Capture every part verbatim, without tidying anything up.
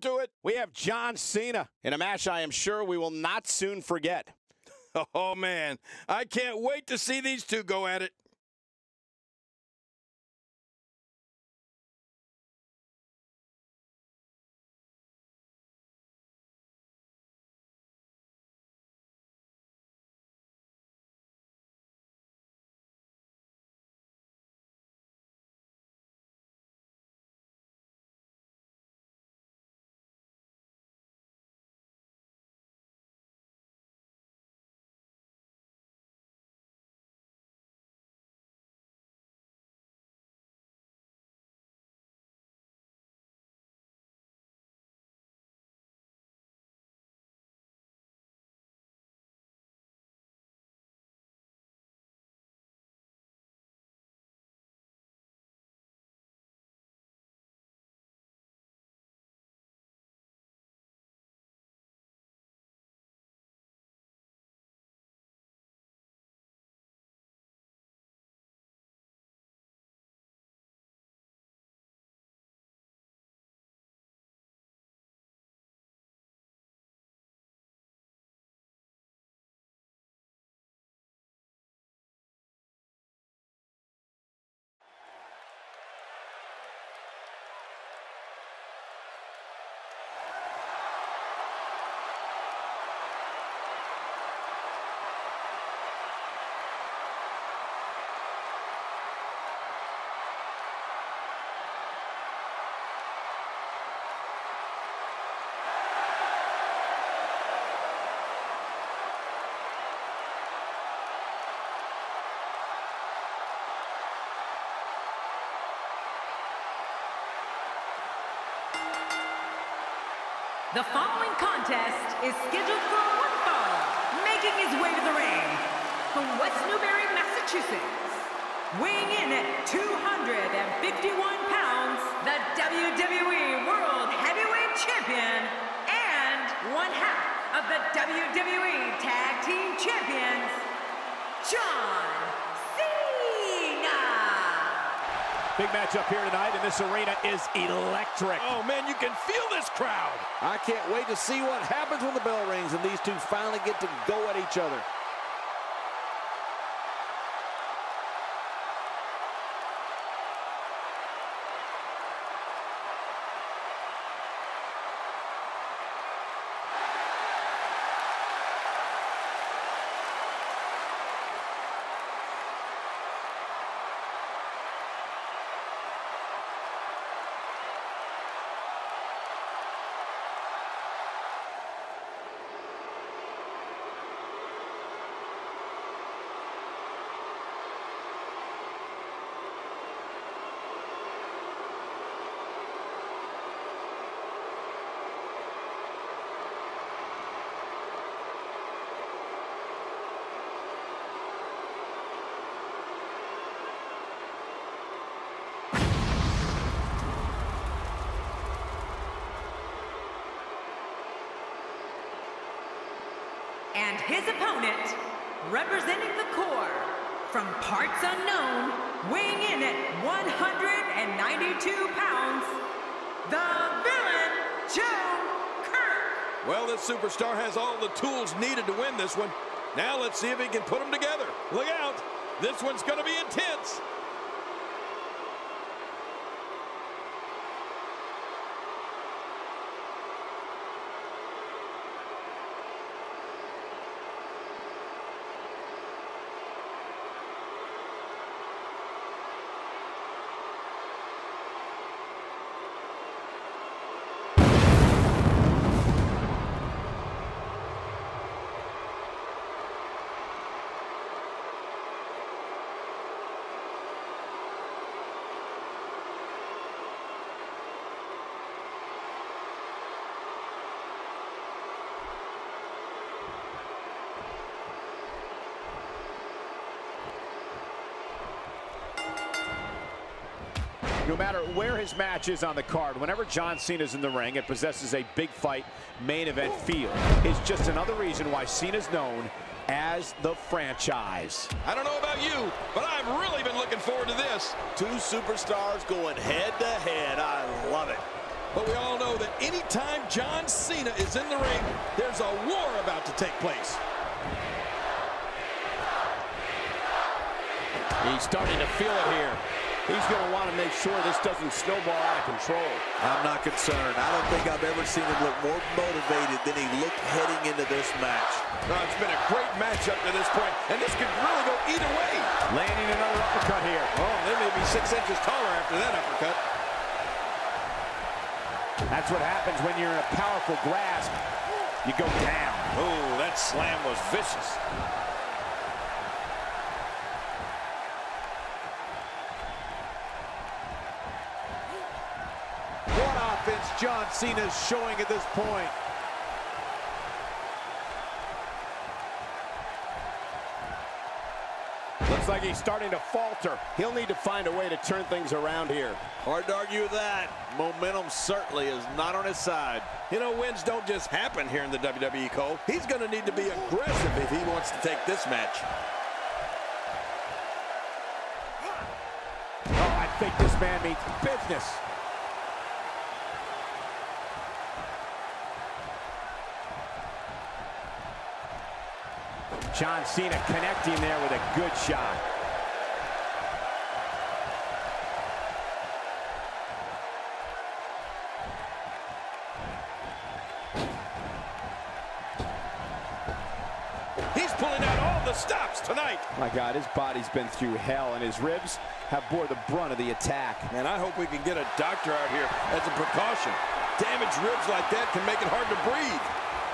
to it. We have John Cena in a match I am sure we will not soon forget. Oh, man. I can't wait to see these two go at it. The following contest is scheduled for one fall, making his way to the ring from West Newbury, Massachusetts, weighing in at two hundred fifty-one pounds, the W W E World Heavyweight Champion and one half of the W W E Tag Team Champions, John Cena. Big match up here tonight, and this arena is electric. Oh, man, you can feel this crowd. I can't wait to see what happens when the bell rings and these two finally get to go at each other. And his opponent, representing the core, from parts unknown, weighing in at one hundred ninety-two pounds, the villain, Joe Kirk. Well, this superstar has all the tools needed to win this one. Now let's see if he can put them together. Look out. This one's going to be intense. No matter where his match is on the card, whenever John Cena's in the ring, it possesses a big fight main event feel. It's just another reason why Cena's known as the franchise. I don't know about you, but I've really been looking forward to this. Two superstars going head to head. I love it. But we all know that anytime John Cena is in the ring, there's a war about to take place. He's starting to feel it here. He's going to want to make sure this doesn't snowball out of control. I'm not concerned. I don't think I've ever seen him look more motivated than he looked heading into this match. Oh, it's been a great match up to this point, and this could really go either way. Landing another uppercut here. Oh, they may be six inches taller after that uppercut. That's what happens when you're in a powerful grasp. You go down. Oh, that slam was vicious. What offense John Cena's showing at this point. Looks like he's starting to falter. He'll need to find a way to turn things around here. Hard to argue with that. Momentum certainly is not on his side. You know, wins don't just happen here in the W W E, Cole. He's going to need to be aggressive if he wants to take this match. Oh, I think this man means business. John Cena connecting there with a good shot. He's pulling out all the stops tonight. My God, his body's been through hell, and his ribs have bore the brunt of the attack. Man, I hope we can get a doctor out here as a precaution. Damaged ribs like that can make it hard to breathe.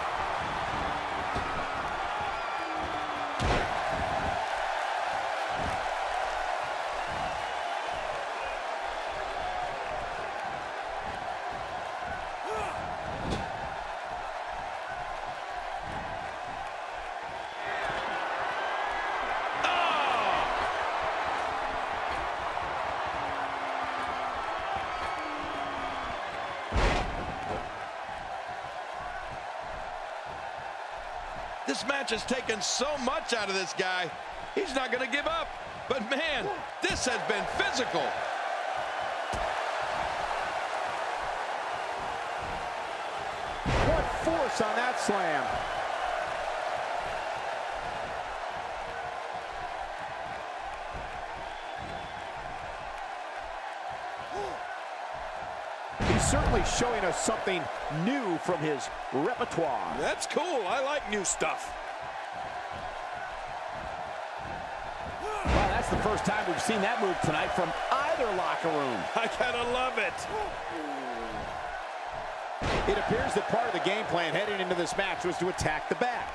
This match has taken so much out of this guy. He's not going to give up. But man, this has been physical. What force on that slam. He's certainly showing us something new from his repertoire. That's cool. I like new stuff. Well, that's the first time we've seen that move tonight from either locker room. I gotta love it. It appears that part of the game plan heading into this match was to attack the back.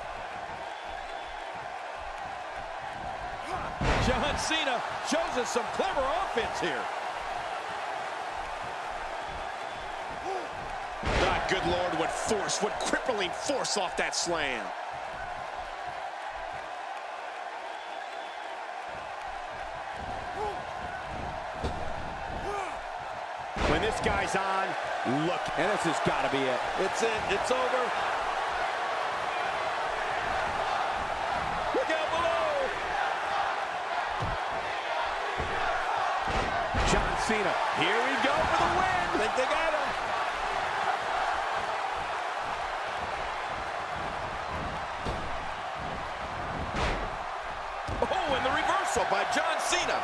John Cena shows us some clever offense here. Ah, good Lord, what force, what crippling force off that slam. When this guy's on, look, and this has got to be it. It's it. It's over. Look out below. John Cena, here we go for the win. I think they got him. Oh, and the reversal by John Cena.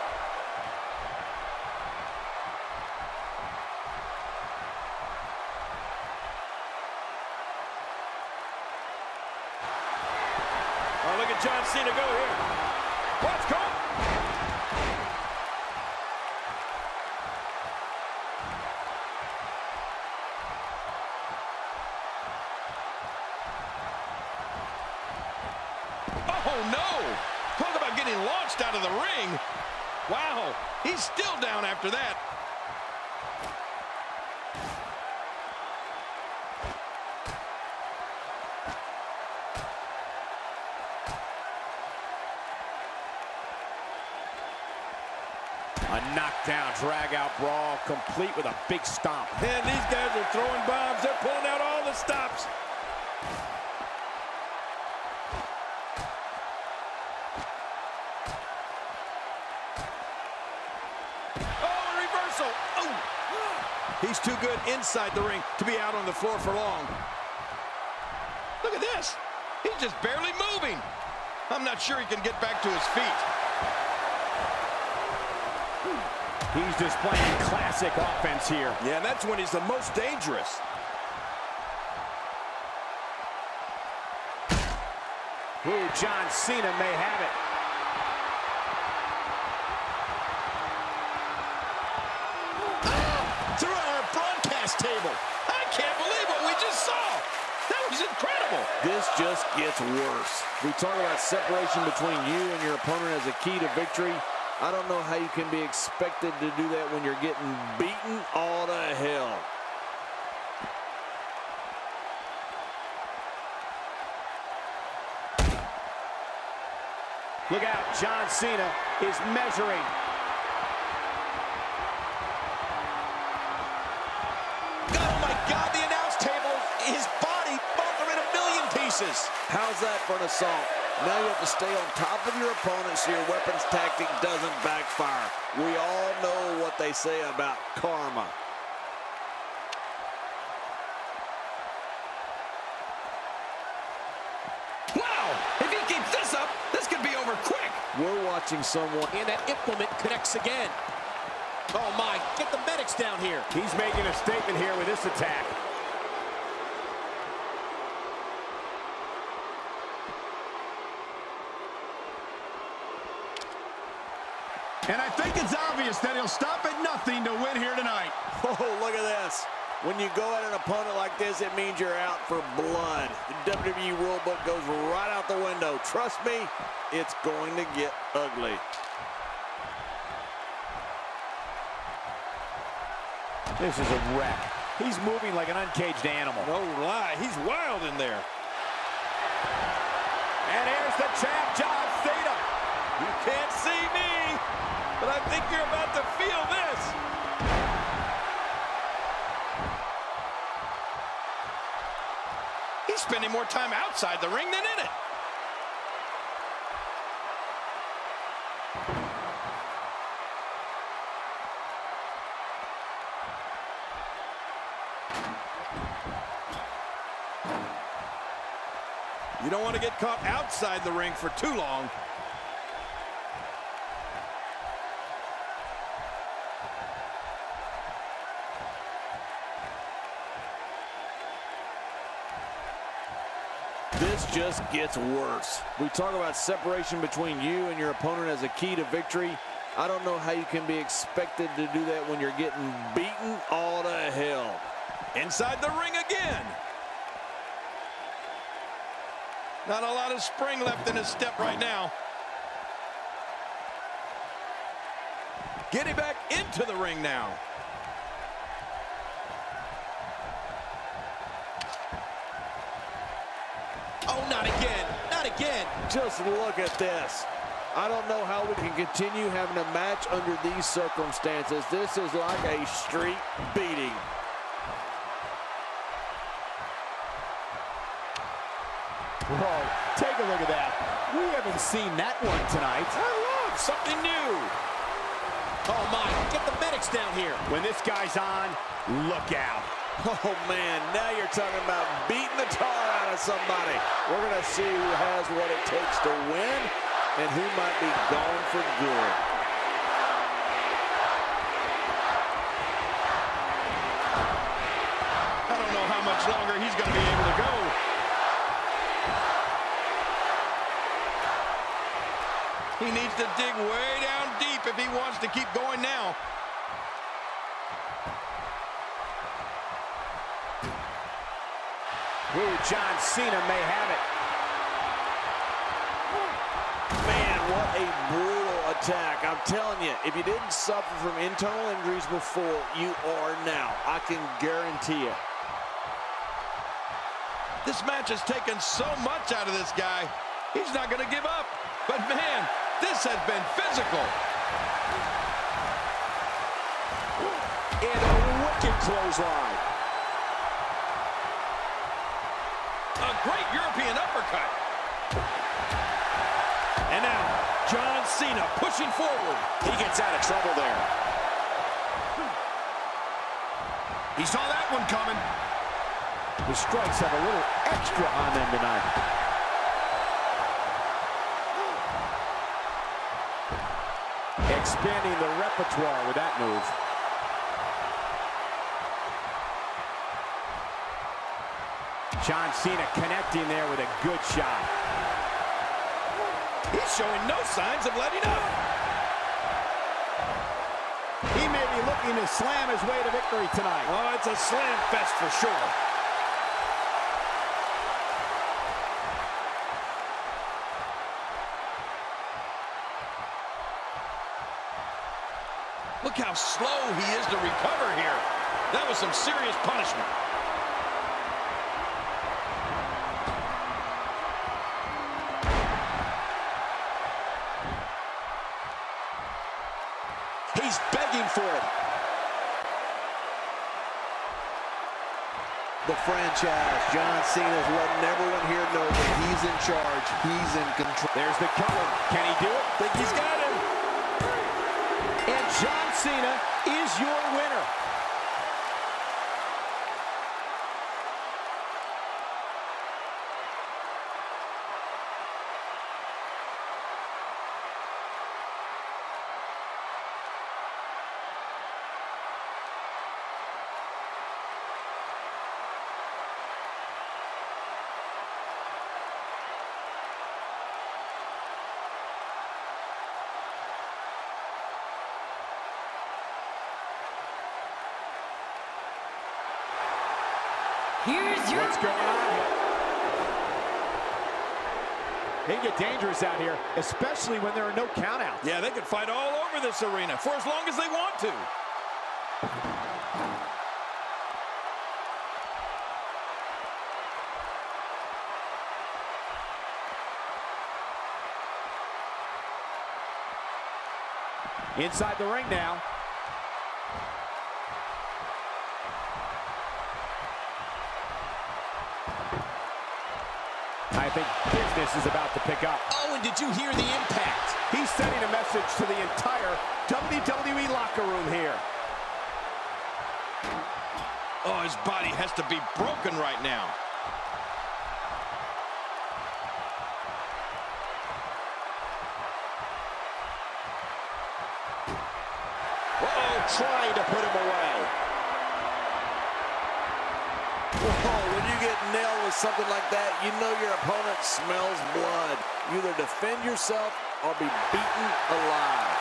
Oh, look at John Cena go here. Watch, Cole. Oh, no. Talk about getting launched out of the ring. Wow. He's still down after that. A knockdown, drag-out brawl, complete with a big stomp. And these guys are throwing bombs. They're pulling out all the stops. Oh, a reversal. Oh. He He's too good inside the ring to be out on the floor for long. Look at this. He's just barely moving. I'm not sure he can get back to his feet. He's displaying classic offense here. Yeah, that's when he's the most dangerous. Ooh, John Cena may have it. Ah, through our broadcast table. I can't believe what we just saw. That was incredible. This just gets worse. We talk about separation between you and your opponent as a key to victory. I don't know how you can be expected to do that when you're getting beaten all to hell. Look out, John Cena is measuring. Oh my God, the announce table, his body, both are in a million pieces. How's that for an assault? Now you have to stay on top of your opponent so your weapons tactic doesn't backfire. We all know what they say about karma. Wow, if he keeps this up, this could be over quick. We're watching someone. And that implement connects again. Oh my, get the medics down here. He's making a statement here with this attack. And I think it's obvious that he'll stop at nothing to win here tonight. Oh, look at this. When you go at an opponent like this, it means you're out for blood. The W W E rulebook goes right out the window. Trust me, it's going to get ugly. This is a wreck. He's moving like an uncaged animal. No lie, he's wild in there. And here's the champ, John Cena. You can't see me, but I think you're about to feel this. He's spending more time outside the ring than in it. You don't want to get caught outside the ring for too long. This just gets worse. We talk about separation between you and your opponent as a key to victory. I don't know how you can be expected to do that when you're getting beaten all to hell. Inside the ring again. Not a lot of spring left in his step right now. Getting back into the ring now. Oh, not again. Not again. Just look at this. I don't know how we can continue having a match under these circumstances. This is like a street beating. Whoa, take a look at that. We haven't seen that one tonight. I love something new. Oh my, get the medics down here. When this guy's on, look out. Oh man, now you're talking about beating the tar out of somebody. We're gonna see who has what it takes to win and who might be gone for good. I don't know how much longer he's going to be able to go. He needs to dig way down deep if he wants to keep going now. Ooh, John Cena may have it. Man, what a brutal attack. I'm telling you, if you didn't suffer from internal injuries before, you are now. I can guarantee it. This match has taken so much out of this guy. He's not going to give up. But man, this has been physical. And a wicked clothesline. A great European uppercut. And now, John Cena pushing forward. He gets out of trouble there. He saw that one coming. The strikes have a little extra on them tonight. Expanding the repertoire with that move. John Cena connecting there with a good shot. He's showing no signs of letting up. He may be looking to slam his way to victory tonight. Oh, it's a slam fest for sure. Look how slow he is to recover here. That was some serious punishment. He's begging for it. The franchise, John Cena's letting everyone here know that he's in charge. He's in control. There's the cover. Can he do it? Think he's got him. And John Cena is your winner. Here's your What's going on here? They get dangerous out here, especially when there are no countouts. Yeah, they could fight all over this arena for as long as they want to. Inside the ring now. I think business is about to pick up. Oh, and did you hear the impact? He's sending a message to the entire W W E locker room here. Oh, his body has to be broken right now. Uh-oh, trying to put him away. Whoa, when you get nailed with something like that, you know your opponent smells blood. You either defend yourself or be beaten alive.